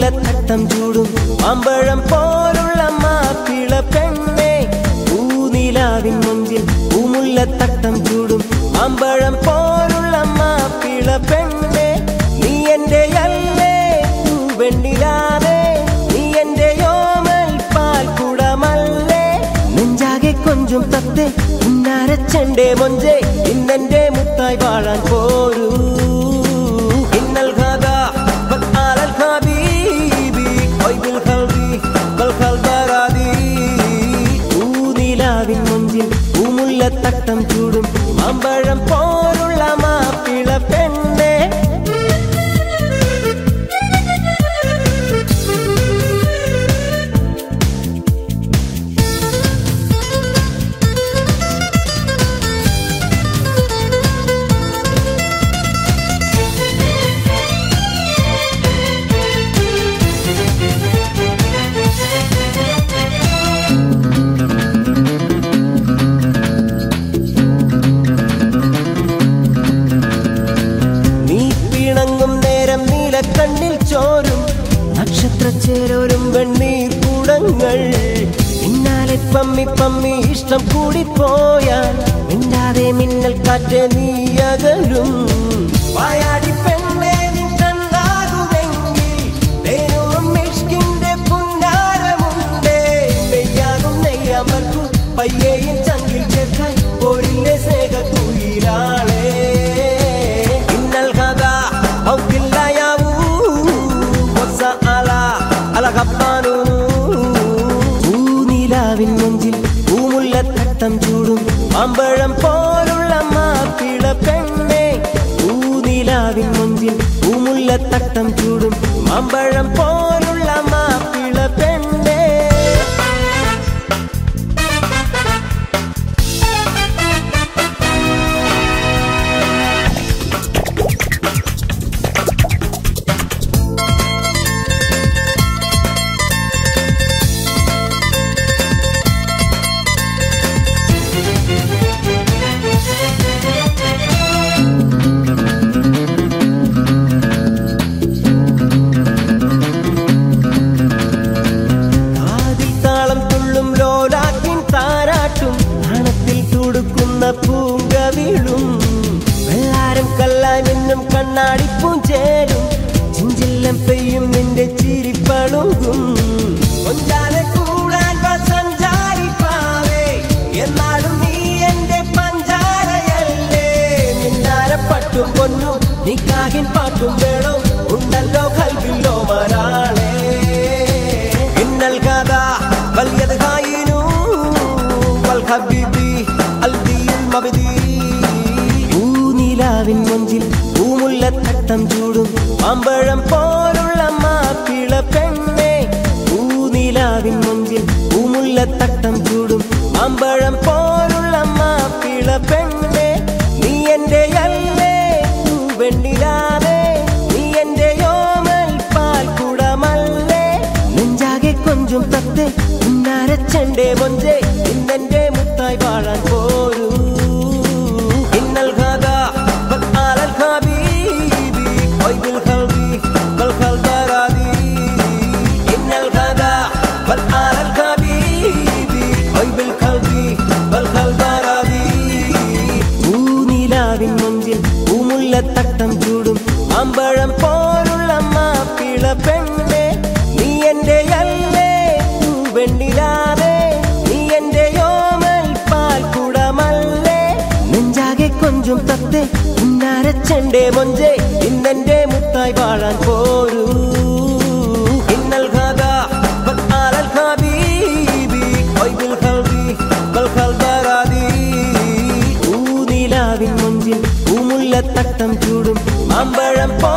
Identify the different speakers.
Speaker 1: പൂമുല്ലത്തട്ടം ചൂടും മാമ്പഴം പോലുള്ള മാപ്പിള പെണ്ണെ പൂനിലാവിൻ മുഞ്ചിൽ പൂമുല്ലത്തട്ടം ചൂടും മാമ്പഴം പോലുള്ള മാപ്പിള പെണ്ണെ നീ എന്റെ അല്ലേ പൂവെണ്ണിലാതെ നീ എന്റെ യോമൽ പാൽ കുടമല്ലേ നെഞ്ചാകെ കൊഞ്ചും തത്തെ ഉന്നാരച്ചെണ്ടേ മൊഞ്ചേ ഇന്നെന്റെ മുത്തായി വാഴാൻ പോരൂ പൂമുല്ലത്തട്ടം ചൂടും മാമ്പഴം പോലുള്ള മാപ്പിള പെണ്ണെ കണ്ണിൽ ചോരും നക്ഷത്രച്ചേരോരും വെണ്ണീർ കൂടങ്ങൾ പിന്നാലെ പമ്മി പമ്മി ഇഷ്ടം കൂടിപ്പോയാൽ മിണ്ടാതെ മിന്നൽ കാറ്റ് നീയകലും വായാടി പെണ്ണെ നീ കണ്ടാകുമെങ്കിൽ വേറും ഇഷ്കിന്റെ പുന്നാരമുണ്ടേ നെയ്യാകും നെയ്യാമർക്കു പയ്യേയും ചങ്കിൽ ചേർക്കാൻ പോരിലെ സ്നേഹ കുയിലാളേ പൂനിലാവിൻ മുഞ്ചിൽ പൂമുല്ലത്തട്ടം ചൂടും മാമ്പഴം പോലുള്ള മാപ്പിള പെണ്ണെ പൂനിലാവിൻ മുഞ്ചിൽ പൂമുല്ലത്തട്ടം ചൂടും മാമ്പഴം പോലുള്ള മാപ്പിള പെണ്ണെ പൂങ്കവിളും വെള്ളാരം കല്ലായി മിന്നും കണ്ണാടിപ്പൂം ചേരും ചിഞ്ചില്ലം പെയ്യും നിന്റെ ചിരിപ്പളുകും കൊഞ്ചാലെ കൂടാൻ സഞ്ചാരിപ്പാവേ എന്നാലും നീ എന്റെ പഞ്ചാരയല്ലേ മിന്നാരപ്പട്ടും പൊന്നും നിക്കാഹിൻ പാട്ടും വേണം ഉണ്ടല്ലോ കൽവില്ലോ മരാളേ ഇന്നൽ കഥ വലിയത് കായിനു വൽ ഹബീബി പൂനിലാവിൻ മുഞ്ചിൽ പൂമുല്ലത്തട്ടം ചൂടും മാമ്പഴം പോലുള്ള മാപ്പിള പെണ്ണെ പൂനിലാവിൻ മുഞ്ചിൽ പൂമുല്ലത്തട്ടം ചൂടും മാമ്പഴം പോലുള്ള മാപ്പിള പെണ്ണെ നീ എന്റെ അല്ലേ പൂവെണ്ണിലാതെ നീ എന്റെ യോമൽ പാൽ കുടമല്ലേ നെഞ്ചാകെ കൊഞ്ചും തത്തെ ഉന്നാരച്ചെണ്ടേ മൊഞ്ചേ ഇന്നെന്റെ മുത്തായി വാഴാൻ പോരൂ ഇന്നൽ ഖാദ ബൽആലൽ ഹബീബി ഖൈബിൽ ഖൽബി ബൽഖൽ ദറാദി ഇന്നൽ ഖാദ ബൽആലൽ ഹബീബി ഖൈബിൽ ഖൽബി ബൽഖൽ ദറാദി പൂനിലാവിൻ മുഞ്ചിൽ പൂമുല്ലത്തട്ടം ചൂടും മാമ്പഴം പോലുള്ള മാപ്പിള പെണ്ണെ നീ എന്റെ അല്ലേ പൂവെണ്ണിലാതെ കൊഞ്ചും തത്തെ ഉന്നാരച്ചെണ്ടേ മൊഞ്ചേ ഇന്നെന്റെ മുത്തായി വാഴാൻ പോരൂ ഇന്നൽ ഖാദ ബൽആലൽ ഹബീബി ഖൈബിൽ ഖൽബി ബൽഖൽ ദറാദി പൂനിലാവിൻ മുഞ്ചിൽ പൂമുല്ലത്തട്ടം ചൂടും മാമ്പഴം